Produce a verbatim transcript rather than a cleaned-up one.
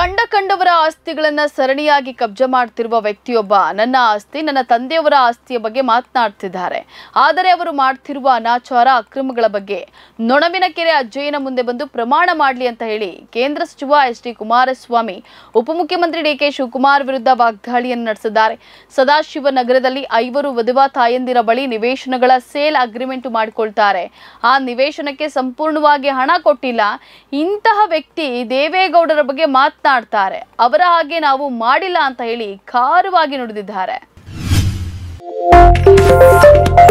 ಕಂಡ ಕಂಡವರ ಆಸ್ತಿಗಳನ್ನ ಸರಣಿಯಾಗಿ ಕಬ್ಜಾ ಮಾಡ್ತಿರುವ ವ್ಯಕ್ತಿಯೊಬ್ಬ ನನ್ನ ಆಸ್ತಿ ನನ್ನ ತಂದೆಯವರ ಆಸ್ತಿಯ ಬಗ್ಗೆ ಮಾತನಾಡ್ತಿದ್ದಾರೆ. ಆದರೆ ಅವರು ಮಾಡ್ತಿರುವ ಅನಾಚಾರ ಅಕ್ರಮಗಳ ಬಗ್ಗೆ ನೊಣವಿನಕೆರೆ ಅಜ್ಜಯ್ಯನ ಮುಂದೆ ಬಂದು ಪ್ರಮಾಣ ಮಾಡಲಿ ಅಂತ ಹೇಳಿ ಕೇಂದ್ರ ಸಚಿವ ಎಸ್ ಡಿ ಕುಮಾರಸ್ವಾಮಿ ಉಪಮುಖ್ಯಮಂತ್ರಿ ಡಿ ಕೆ ಶಿವಕುಮಾರ್ ವಿರುದ್ಧ ವಾಗ್ದಾಳಿಯನ್ನು ನಡೆಸಿದ್ದಾರೆ. ಸದಾಶಿವನಗರದಲ್ಲಿ ಐವರು ವಿಧವಾ ತಾಯಂದಿರ ಬಳಿ ನಿವೇಶನಗಳ ಸೇಲ್ ಅಗ್ರಿಮೆಂಟ್ ಮಾಡಿಕೊಳ್ತಾರೆ. ಆ ನಿವೇಶನಕ್ಕೆ ಸಂಪೂರ್ಣವಾಗಿ ಹಣ ಕೊಟ್ಟಿಲ್ಲ. ಇಂತಹ ವ್ಯಕ್ತಿ ದೇವೇಗೌಡರ ಬಗ್ಗೆ ಮಾತನಾಡ್ತಾರೆ. ಅವರ ಹಾಗೆ ನಾವು ಮಾಡಿಲ್ಲ ಅಂತ ಹೇಳಿ ಖಾರವಾಗಿ ನುಡಿದಿದ್ದಾರೆ.